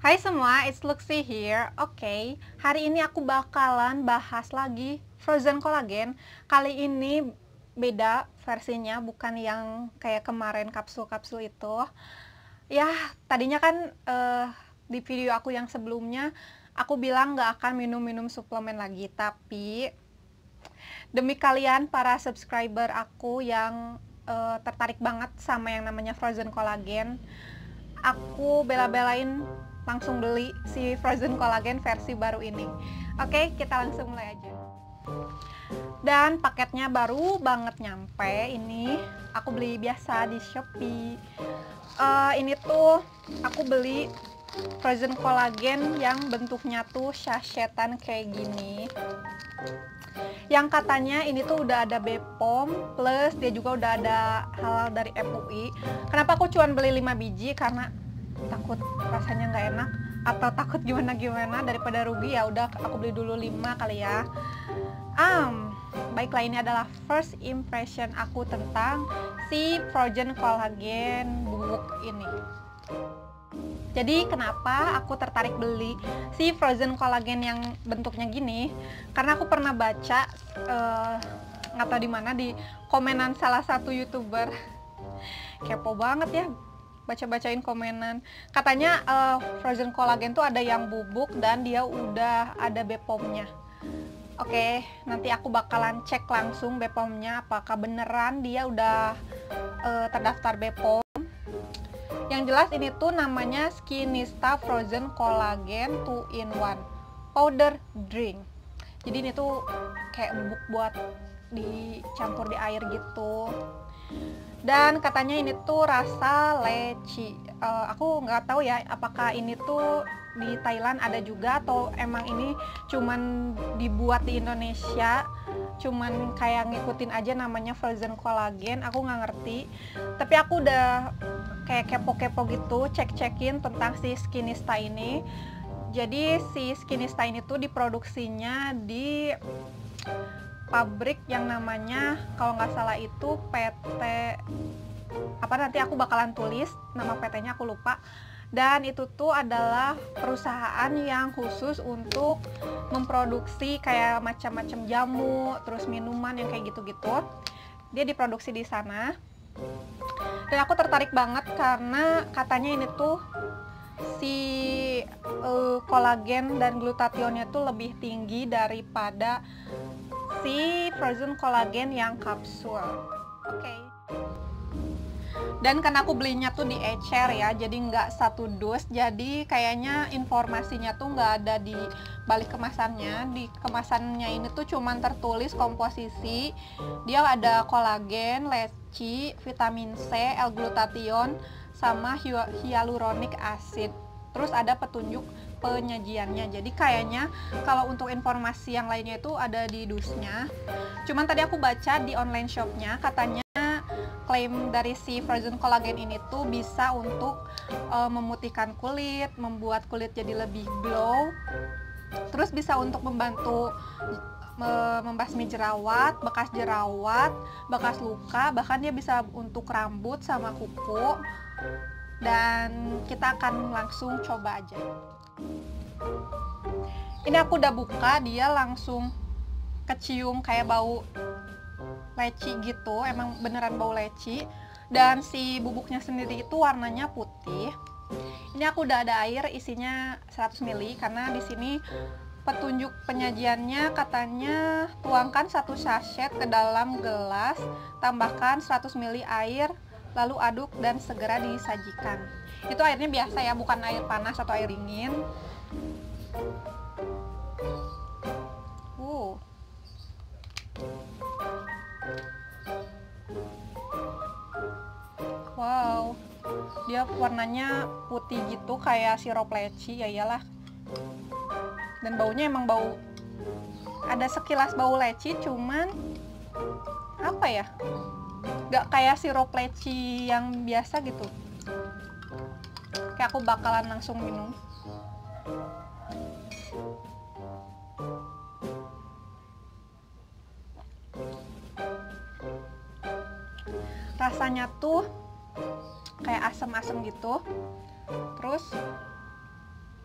Hai semua, it's Luxy here. Oke, hari ini aku bakalan bahas lagi frozen collagen. Kali ini beda versinya, bukan yang kayak kemarin kapsul-kapsul itu. Ya, tadinya kan di video aku yang sebelumnya aku bilang nggak akan minum-minum suplemen lagi, tapi demi kalian para subscriber aku yang tertarik banget sama yang namanya frozen collagen, aku bela-belain langsung beli si frozen collagen versi baru ini. Oke, kita langsung mulai aja. Dan paketnya baru banget nyampe. Ini aku beli biasa di Shopee. Ini tuh aku beli frozen collagen yang bentuknya tuh sachet-an kayak gini. Yang katanya ini tuh udah ada BPOM, plus dia juga udah ada halal dari MUI. Kenapa aku cuma beli 5 biji? Karena takut rasanya nggak enak atau takut gimana daripada rugi, ya udah aku beli dulu 5 kali ya. Baiklah, ini adalah first impression aku tentang si frozen collagen bubuk ini. Jadi kenapa aku tertarik beli si frozen collagen yang bentuknya gini? Karena aku pernah baca nggak tahu di mana, di komenan salah satu YouTuber. Kepo banget ya baca-bacain komenan. Katanya frozen collagen tuh ada yang bubuk dan dia udah ada BPOM-nya. Oke, nanti aku bakalan cek langsung BPOM-nya apakah beneran dia udah terdaftar BPOM. Yang jelas ini tuh namanya Skinista Frozen Collagen 2-in-1 Powder Drink. Jadi ini tuh kayak bubuk buat dicampur di air gitu. Dan katanya ini tuh rasa leci. Aku nggak tahu ya apakah ini tuh di Thailand ada juga atau emang ini cuman dibuat di Indonesia, cuman kayak ngikutin aja namanya frozen collagen. Aku nggak ngerti, tapi aku udah kayak kepo-kepo gitu, cek-cekin tentang si Skinista ini. Jadi si Skinista ini tuh diproduksinya di pabrik yang namanya, kalau nggak salah itu PT apa, nanti aku bakalan tulis nama PT-nya, aku lupa. Dan itu tuh adalah perusahaan yang khusus untuk memproduksi kayak macam-macam jamu, terus minuman yang kayak gitu-gitu. Dia diproduksi di sana. Dan aku tertarik banget karena katanya ini tuh si kolagen dan glutationnya tuh lebih tinggi daripada si frozen collagen yang kapsul. Oke. Dan karena aku belinya tuh di ecer ya, jadi nggak satu dus, jadi kayaknya informasinya tuh nggak ada di balik kemasannya. Di kemasannya ini tuh cuman tertulis komposisi, dia ada kolagen, leci, vitamin C, L-glutathione, sama hyaluronic acid. Terus ada petunjuk penyajiannya. Jadi kayaknya kalau untuk informasi yang lainnya itu ada di dusnya. Cuman tadi aku baca di online shopnya, katanya klaim dari si frozen collagen ini tuh bisa untuk memutihkan kulit, membuat kulit jadi lebih glow, terus bisa untuk membantu membasmi jerawat, bekas luka, bahkan dia bisa untuk rambut sama kuku. Dan kita akan langsung coba aja. Ini aku udah buka, dia langsung kecium kayak bau leci gitu, emang beneran bau leci. Dan si bubuknya sendiri itu warnanya putih. Ini aku udah ada air, isinya 100 ml, karena di sini petunjuk penyajiannya katanya tuangkan 1 sachet ke dalam gelas, tambahkan 100 ml air, lalu aduk dan segera disajikan. Itu airnya biasa ya, bukan air panas atau air dingin. Wow, dia warnanya putih gitu kayak sirup leci, ya iyalah. Dan baunya emang bau, ada sekilas bau leci, cuman apa ya, nggak kayak sirup leci yang biasa gitu. Kayak aku bakalan langsung minum. Rasanya tuh kayak asam-asam gitu. Terus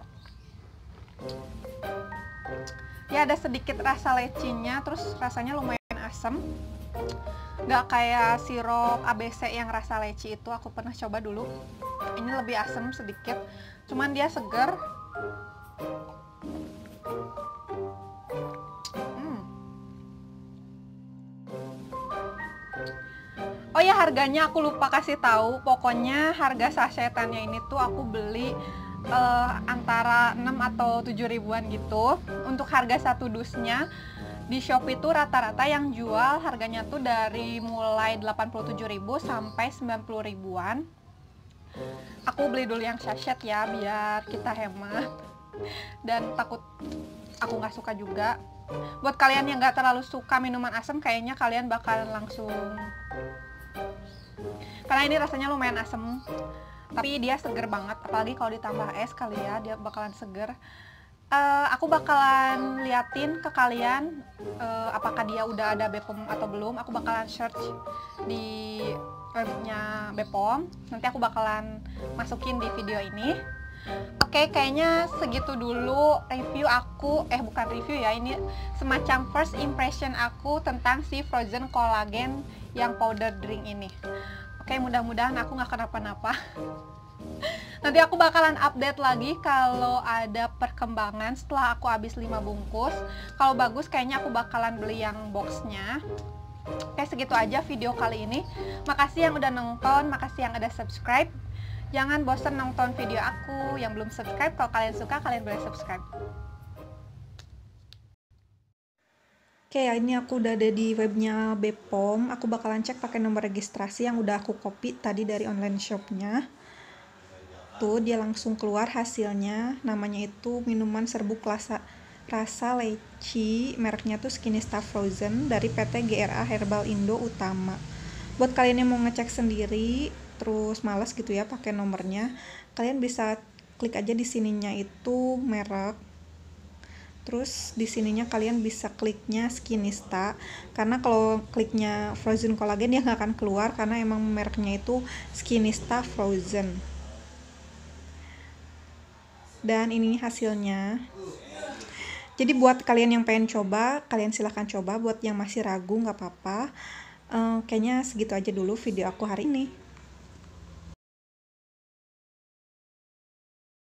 Ya ada sedikit rasa lecinya, terus rasanya lumayan asam. Nggak kayak sirup ABC yang rasa leci itu, aku pernah coba dulu. Ini lebih asam sedikit, cuman dia seger. Oh ya, harganya aku lupa kasih tahu. Pokoknya harga sasetannya ini tuh aku beli antara 6 atau 7 ribuan gitu. Untuk harga satu dusnya di Shopee itu rata-rata yang jual harganya tuh dari mulai 87.000 sampai 90 ribuan. Aku beli dulu yang sachet ya, biar kita hemat. Dan takut aku nggak suka juga. Buat kalian yang nggak terlalu suka minuman asam, kayaknya kalian bakalan langsung, karena ini rasanya lumayan asam, tapi dia seger banget, apalagi kalau ditambah es kali ya, dia bakalan seger. Aku bakalan liatin ke kalian apakah dia udah ada BPOM atau belum. Aku bakalan search di webnya BPOM, nanti aku bakalan masukin di video ini. Oke, kayaknya segitu dulu review aku, bukan review ya, ini semacam first impression aku tentang si frozen collagen yang powder drink ini. Oke, mudah-mudahan aku nggak kenapa-napa. Nanti aku bakalan update lagi kalau ada perkembangan setelah aku habis 5 bungkus. Kalau bagus kayaknya aku bakalan beli yang boxnya. Oke, segitu aja video kali ini. Makasih yang udah nonton, makasih yang udah subscribe. Jangan bosan nonton video aku. Yang belum subscribe, kalau kalian suka, kalian boleh subscribe. Oke, ya ini aku udah ada di webnya BPOM. Aku bakalan cek pakai nomor registrasi yang udah aku copy tadi dari online shopnya. Tuh, dia langsung keluar hasilnya. Namanya itu minuman serbuk rasa leci. Mereknya tuh Skinista Frozen dari PT GRA Herbal Indo Utama. Buat kalian yang mau ngecek sendiri, terus males gitu ya pakai nomornya, kalian bisa klik aja di sininya itu merek. Terus di sininya kalian bisa kliknya Skinista, karena kalau kliknya Frozen Collagen dia nggak akan keluar karena emang mereknya itu Skinista Frozen. Dan ini hasilnya. Jadi buat kalian yang pengen coba, kalian silahkan coba. Buat yang masih ragu nggak apa-apa. Kayaknya segitu aja dulu video aku hari ini.